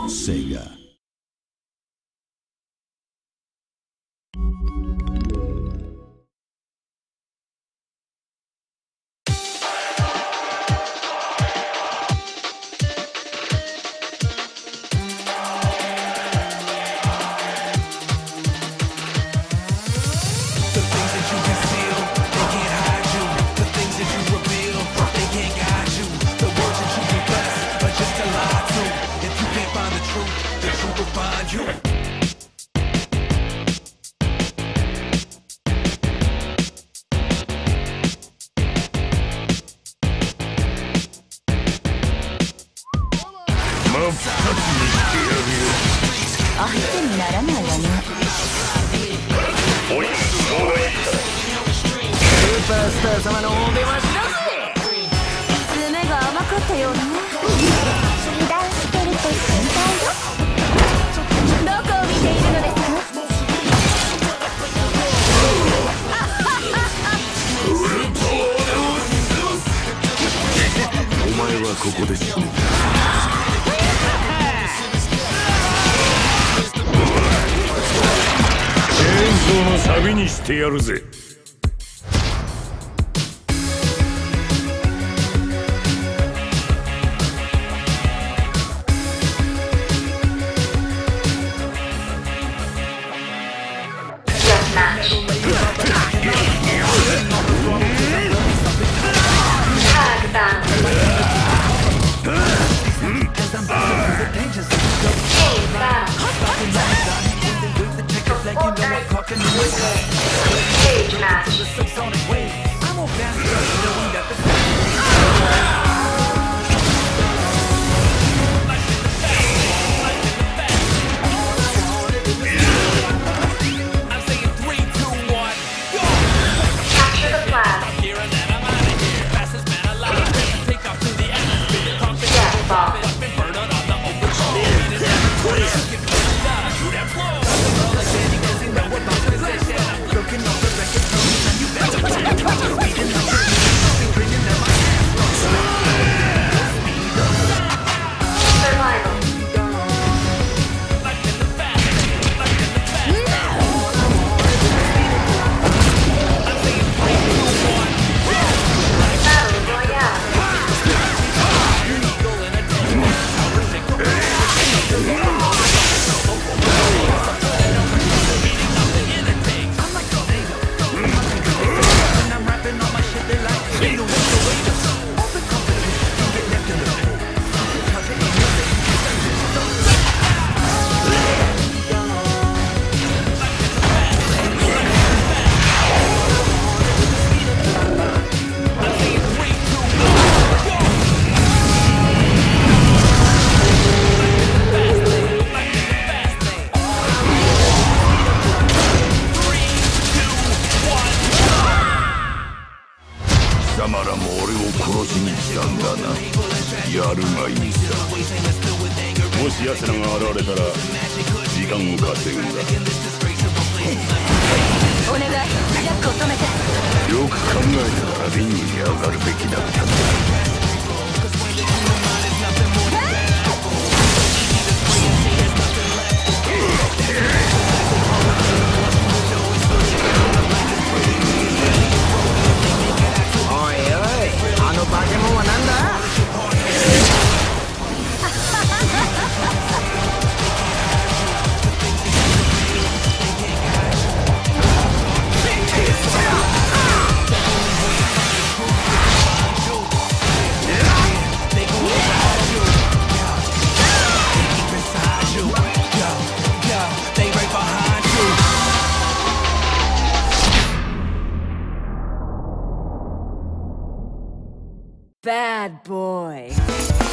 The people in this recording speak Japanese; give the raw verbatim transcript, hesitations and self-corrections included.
Sega. 相手にならないわね。スーパースター様の大出ましだぜ。爪が甘かったよね。油断してると心配よ。どこを見ているのですか？ お前はここで死ぬ。チェーンソーのサビにしてやるぜ。貴様らも俺を殺しに来たんだな。やるがいいさ。もし奴らが現れたら時間を稼ぐんだ。 お願い、ジャックを止めて。 よく考えたらリングに上がるべきだったんだ。 Bad boy.